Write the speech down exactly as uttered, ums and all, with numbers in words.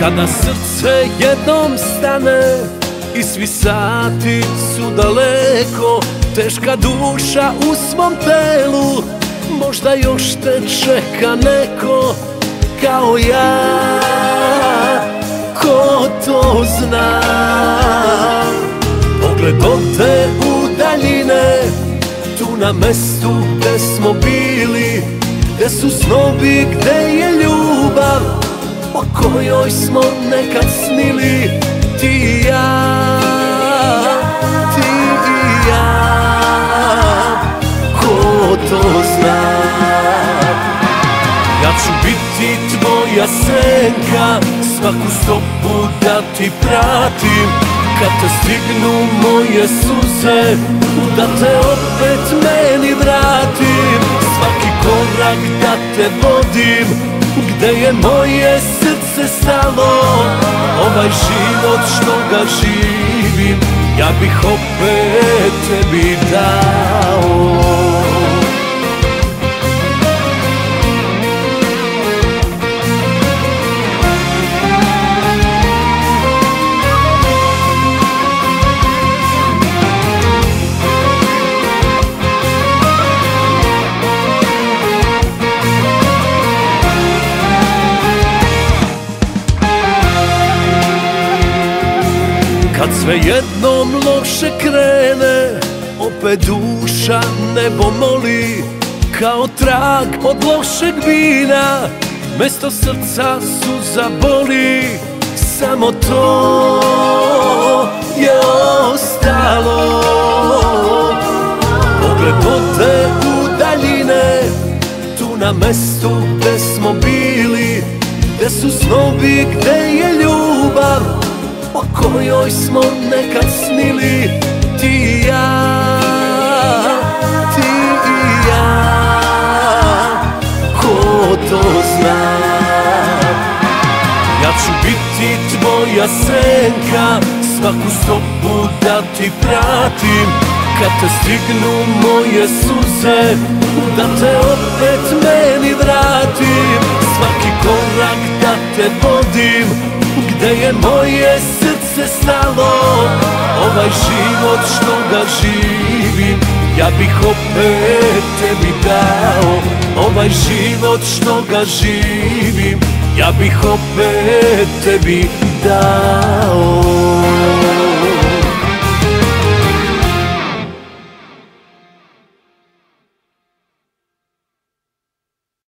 Kada srce jednom stane i svi sati su daleko, teška duša u svom telu, možda još te čeka neko kao ja. Ko to zna? Pogled ode u daljine, tu na mestu gde smo bili, gde su snovi, gde je ljubav o kojoj smo nekad snili. Ti i ja, ti i ja, ko to zna? Ja ću biti tvoja senka, svaku stopu da ti pratim. Kad te stignu moje suze, da te opet meni vratim. Svaki korak da te vodim, gde je moje srce stalo. Ovaj život što ga živim, ja bih opet tebi dao. Kad sve jednom loše krene, opet duša nebo moli. Kao trag od lošeg vina, mesto srca suza boli. Samo to je ostalo. Pogled ode u daljine, tu na mestu gde smo bili, gde su snovi, gde je ljubav o kojoj smo nekad snili. Ti i ja, ti i ja, ko to zna? Ja ću biti tvoja senka, svaku stopu da ti pratim. Kad te stignu moje suze, da te opet meni vratim. Svaki korak da te vodim, gde je moje srce stalo. Ovaj život što ga živim, ja bih opet tebi dao. Ovaj život što ga živim, ja bih opet tebi dao.